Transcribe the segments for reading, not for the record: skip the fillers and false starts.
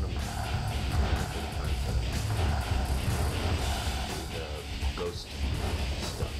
want him the ghost stuff.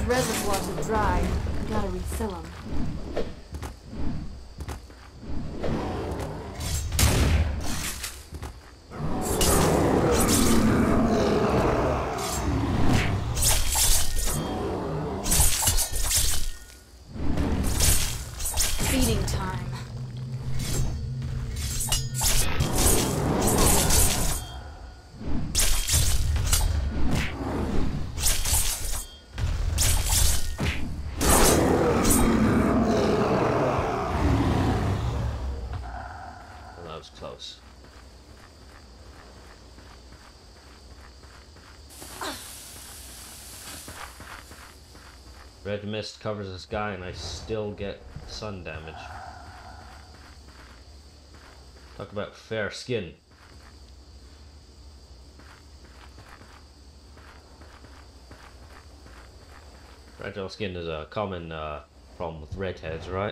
reservoirs are dry. You gotta refill them. Feeding time. That was close. Red mist covers the sky and I still get sun damage. Talk about fair skin. Fragile skin is a common problem with redheads, right?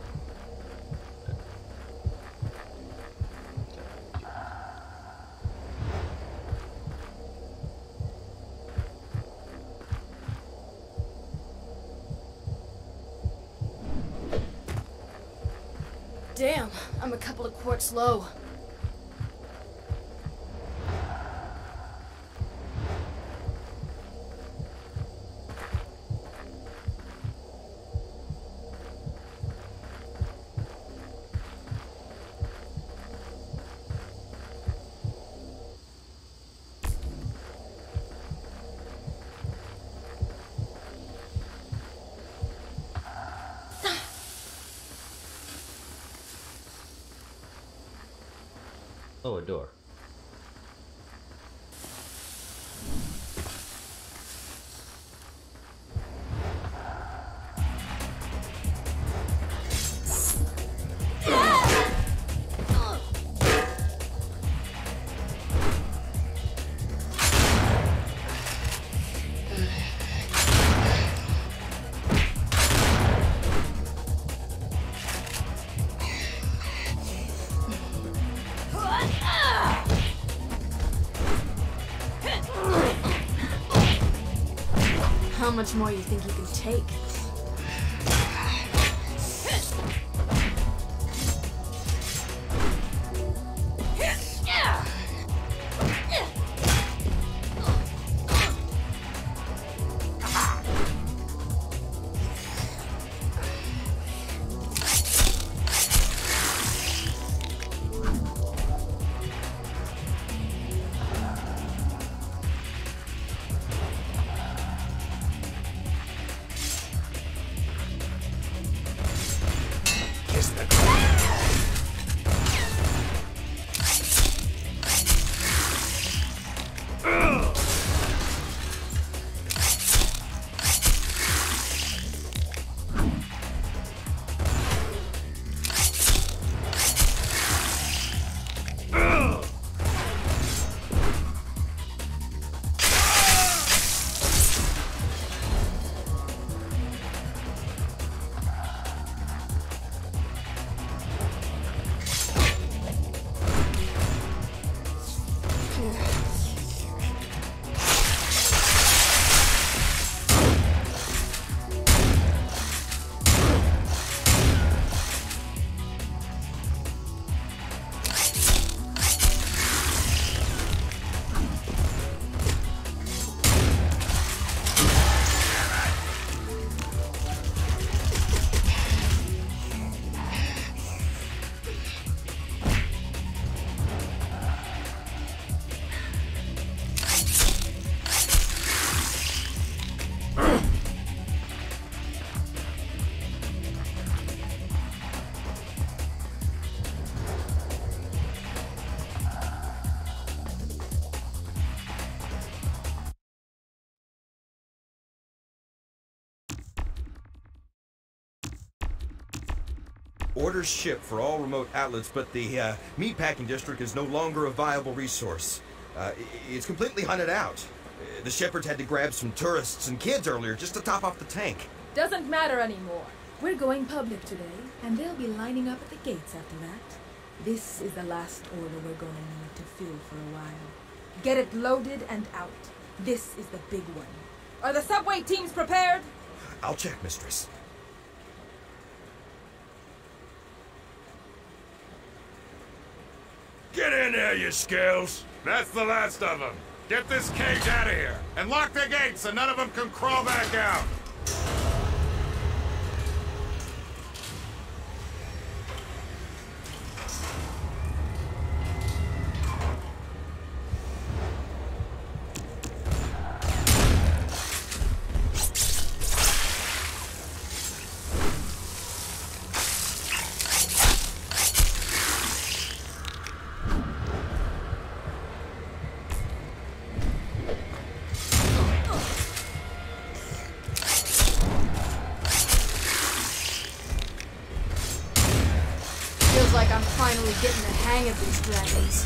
Damn, I'm a couple of quarts low. Oh, a door. How much more you think you can take? Orders shipped for all remote outlets, but the meatpacking district is no longer a viable resource. It's completely hunted out. The shepherds had to grab some tourists and kids earlier just to top off the tank. Doesn't matter anymore. We're going public today, and they'll be lining up at the gates after that. This is the last order we're gonna need to fill for a while. Get it loaded and out. This is the big one. Are the subway teams prepared? I'll check, mistress. Get in there, you scales! That's the last of them. Get this cage out of here, and lock the gates so none of them can crawl back out. Feels like I'm finally getting the hang of these dragons.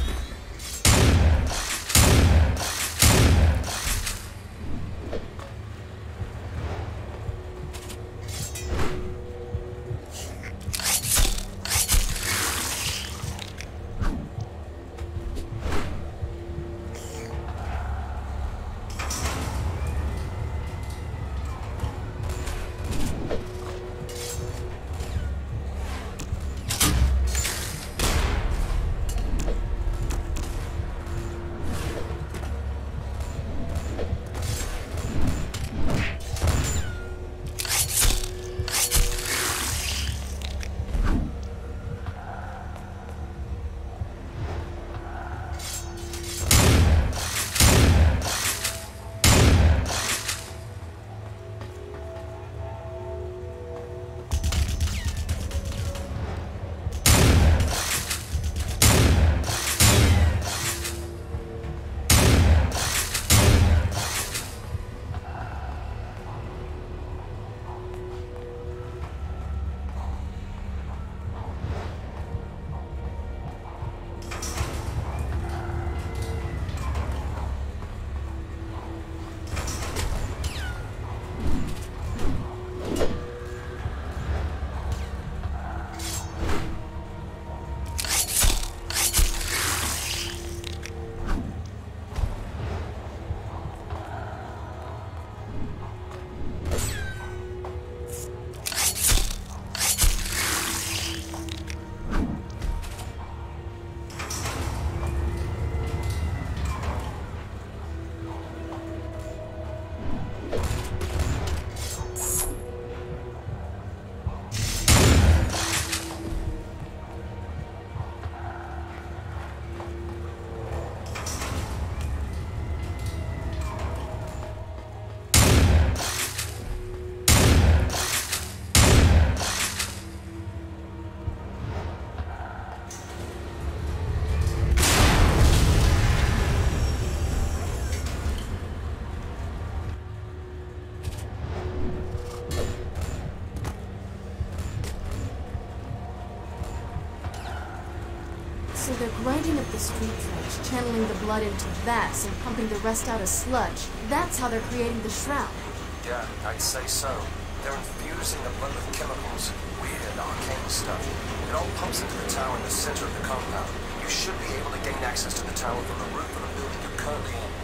So they're grinding up the street sludge, channeling the blood into vats, and pumping the rest out as sludge. That's how they're creating the shroud. Yeah, I'd say so. They're infusing the blood with chemicals. Weird, arcane stuff. It all pumps into the tower in the center of the compound. You should be able to gain access to the tower from the roof of the building you're currently in.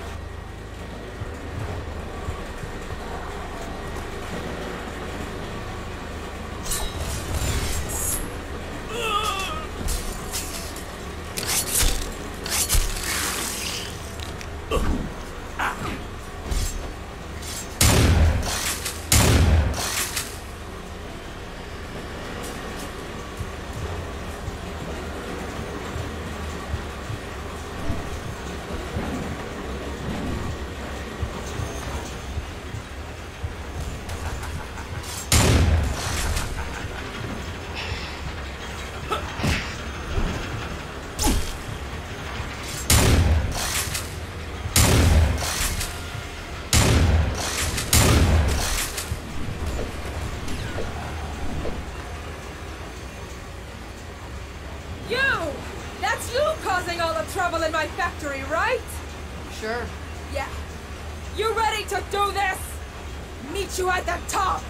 Causing all the trouble in my factory, right? Sure. Yeah. You ready to do this? Meet you at the top!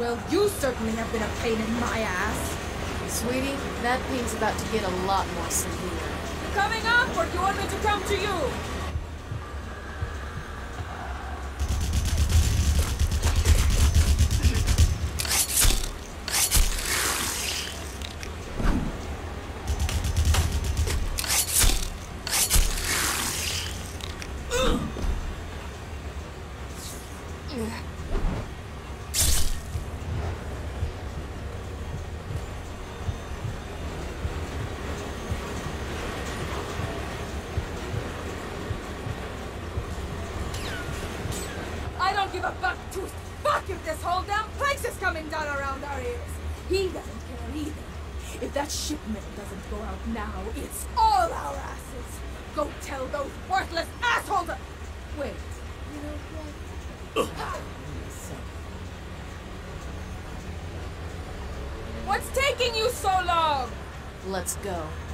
Well, you certainly have been a pain in my ass. Sweetie, that pain's about to get a lot more severe. You coming up, or do you want me to come to you? I don't give a buck tooth. Fuck if this whole damn place is coming down around our ears. He doesn't care either. If that shipment doesn't go out now, it's all our asses. Go tell those worthless assholes. Wait, you know what? What's taking you so long? Let's go.